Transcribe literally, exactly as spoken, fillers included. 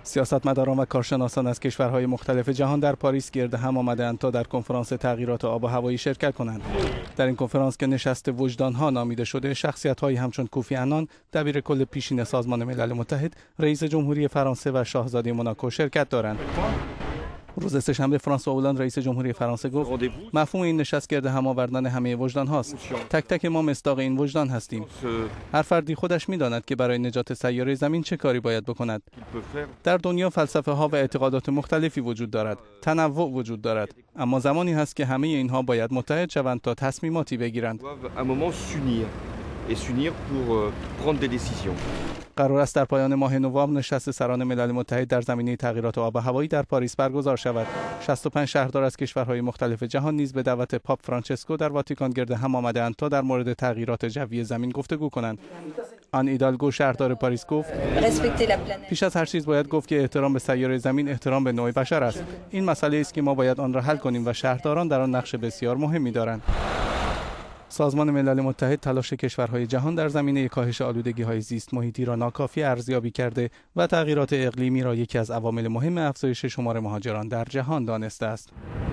سیاستمداران و کارشناسان از کشورهای مختلف جهان در پاریس گرد هم آمده‌اند تا در کنفرانس تغییرات آب و هوایی شرکت کنند. در این کنفرانس که نشست وجدان‌ها نامیده شده، شخصیت‌هایی همچون کوفی عنان، دبیر کل پیشین سازمان ملل متحد، رئیس جمهوری فرانسه و شاهزاده موناکو شرکت دارند. روز سه‌شنبه فرانسوا اولند رئیس جمهوری فرانسه گفت مفهوم این نشست گرد هم آوردن همه وجدان هاست. تک تک ما مصداق این وجدان هستیم. هر فردی خودش می‌داند که برای نجات سیاره زمین چه کاری باید بکند. در دنیا فلسفه ها و اعتقادات مختلفی وجود دارد. تنوع وجود دارد. اما زمانی هست که همه اینها باید متحد شوند تا تصمیماتی بگیرند. قرار است در پایان ماه نوامبر نشست سران ملل متحد در زمینه تغییرات آب و هوایی در پاریس برگزار شود. شصت و پنج شهردار از کشورهای مختلف جهان نیز به دعوت پاپ فرانچسکو در واتیکان گرد هم آمده‌اند تا در مورد تغییرات جوی زمین گفتگو کنند. آن ایدالگو شهردار پاریس گفت پیش از هر چیز باید گفت که احترام به سیاره زمین احترام به نوع بشر است. این مسئله است که ما باید آن را حل کنیم و شهرداران در آن نقش بسیار مهمی دارند. سازمان ملل متحد تلاش کشورهای جهان در زمینه کاهش آلودگی‌های زیست محیطی را ناکافی ارزیابی کرده و تغییرات اقلیمی را یکی از عوامل مهم افزایش شمار مهاجران در جهان دانسته است.